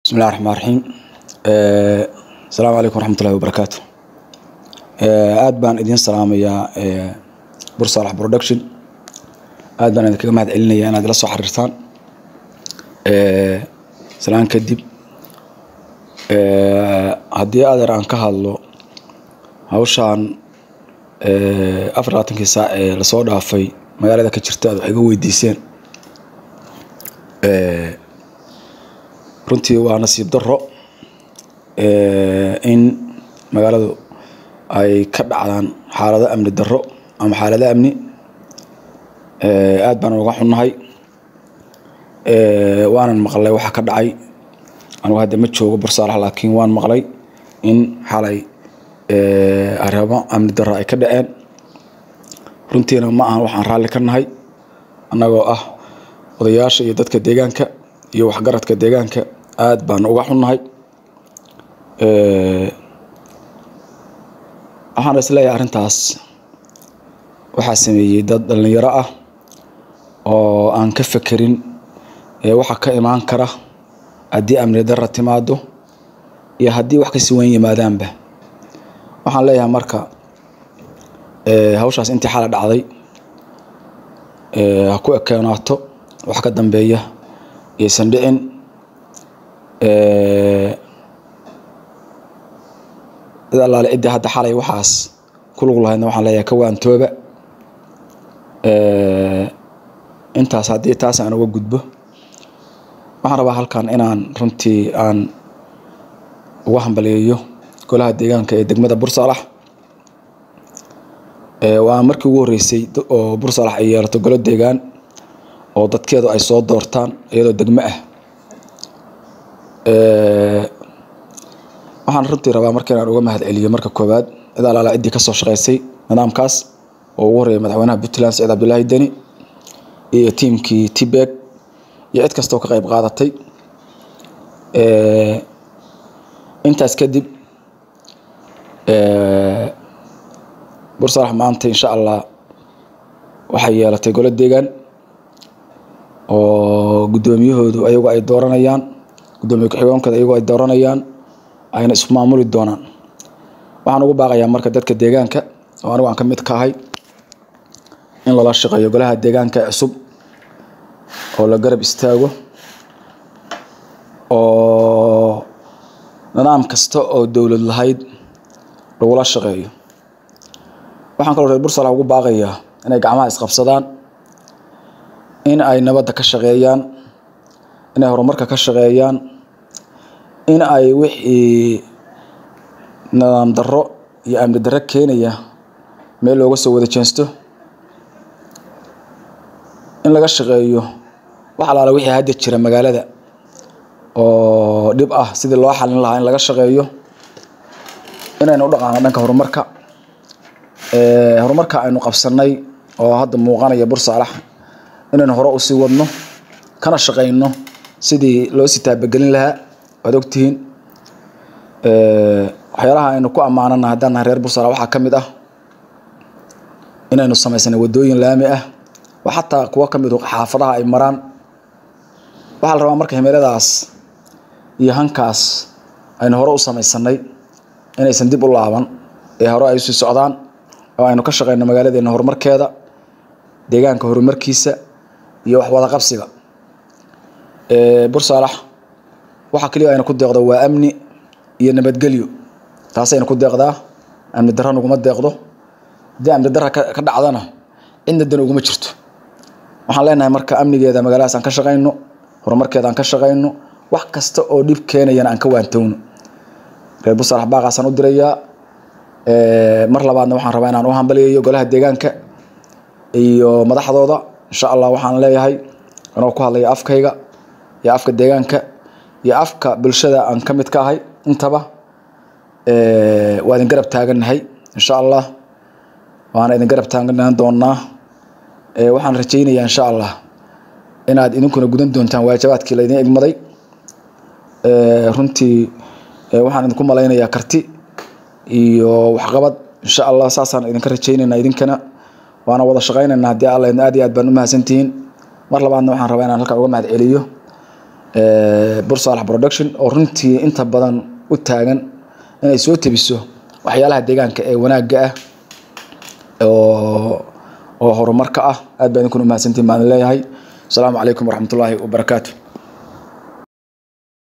بسم الله الرحمن الرحيم. السلام عليكم ورحمة الله وبركاته. aad baan idin salaamayaa Bursalax Production. aad baan idinkaga mahad celinayaa inaad la soo xiriirtaan. salaan kadib haddii aan ka hadlo hawshaan 24 saac ee la soo dhaafay magaalada ka jirta aad iga weydiiseen. runtii waa nasiib darro in magaaladu ay ka dhacdaan xaalado amni darro ama xaalado amni. aad baan uga xunnahay. waanan maqlay waxa ka dhacay. anigu hadda ma joogo Bursalax laakiin waan maqlay in xalay arrimo amni darro ay ka dhaceen. runtiina ma ahan waxaan raalli ka nahay annagoo ah odayaasha iyo dadka deegaanka iyo waxgaradka deegaanka. aad baan uga xunnahay. waxaan isleeyahay arrintaas waxaa sameeyay dad dhalinyaro ah oo aan ka fekerin waxa ka imaan kara haddii amni darro timaado iyo haddii wax kasi weyn yimaadaanba. waxaan leeyahay marka hawshaas intii xala dhacday ha ku ekeenaato wax ka dambeeya aysan dhicin. dad allaale cidii hadda xalay waxaas ku lug lahaydna waxaan leeyahay ka waantooba. intaas haddii taas aan uga gudbo waxaan rabaa halkan inaan runtii aan uga hambaliyeeyo golaha deegaanka ee degmada Bursalax. waa markii ugu horeysay oo Bursalax ay yeelato golo deegaan oo dadkeedu ay soo doortaan iyadoo degmo ah. waxaan runtii rabaa markaan aan uga mahad celiyo marka koobaad cid allaale cidii ka soo shaqeysay nidaamkaas oo ugu horeeyay madaxweynaha Puntland Saciid Cabdullaahi Deni iyo tiimkii Tibek iyo cid kasta oo ka qayb qaadatay. intaas kadib Bursalax maanta insha Allah waxay yeelatay golo deegaan oo gudoomiyahoodu ayagu ay dooranayaan, gudoomiye ku-xigeenkooda ayagu ay dooranayaan, ayna isku maamuli doonaan. waxaan ugu baaqayaa marka dadka deegaanka oo anigu aan ka mid ka ahay in lala shaqeeyo golaha deegaanka cusub oo la garab istaago oo nidaam kasta oo dawlad lahayd lagula shaqeeyo. waxaan kaloo reer Bursalax ugu baaqayaa inay gacmaha isqabsadaan, in ay nabadda ka shaqeeyaan, in ay horumarka ka shaqeeyaan, in ay wixii nidaam darro iyo amni darro keenaya meel looga soo wada jeesto, in laga shaqeeyo wax alaala wixii hadda jira magaalada oo dhib ah sidii loo xalin lahaa in laga shaqeeyo, inaynu u dhaqaano dhanka horumarka. horumarka aynu qabsanay oo hadda muuqanaya Bursalax inaynu hore u sii wadno kana shaqeyno sidii loo sii taabagelin lahaa. waad ogtihiin waxyaalaha aynu ku ammaanana haddaan reer Bursalax waxaa ka mid ah inaynu samaysano wadooyin laami ah oo xataa kuwa ka mid ah xaafadaha ay maraan. waxaa la rabaa marka himiladaas iyo hankaas aynu hore u samaysanay inaysan dib u laaban ee hore ay sii socdaan oo aynu ka shaqeyno magaaladeena horumarkeeda, deegaanka horumarkiisa iyo wax wada qabsiga. Bursalax waxa kaliya aynu ku deeqdo waa amni iyo nabadgelyo. taasaynu ku deeqdaa. amni darro naguma deeqdo. haddii amni darro ka dhacdana cidna dan uguma jirto. waxaan leenahay marka amnigeeda magaaladaas aan ka shaqeyno, horumarkeeda aan ka shaqeyno, wax kasta oo dhib keenayana aan ka waantowno. reer Bursalax baaqaasaan u dirayaa. mar labaadna waxaan rabaa inaan u hambaliyeeyo golaha deegaanka iyo madaxdooda. insha Allah waxaan leeyahay anoo ku hadlaya afkayga iyo afka deegaanka iyo afka bulshada aan ka mid ka ahay intaba waa idin garab taaganahay insha Allah. waana idin garab taagnaan doonaa. waxaan rajaynayaa insha Allah inaad idinkuna gudan doontaan waajibaadkii la idin igmaday. runtii waxaan idinku malaynayaa karti iyo waxqabad insha Allah. saasaan idinka rajaynaynaa idinkana waana wada shaqeynaynaa haddii Allah aad iyo aad baan u mahadsantihiin. mar labaadna waxaan rabaa inaan halka uga mahad celiyo Bursalax Production oo runtii inta badan u taagan inay soo tabiso waxyaalaha deegaanka ee wanaagga ah oo horumarka ah. aad baan idinku mahadsantihiin baan leeyahay. Assalaamu calaykum waraxmatullaahi wabarakaatuh.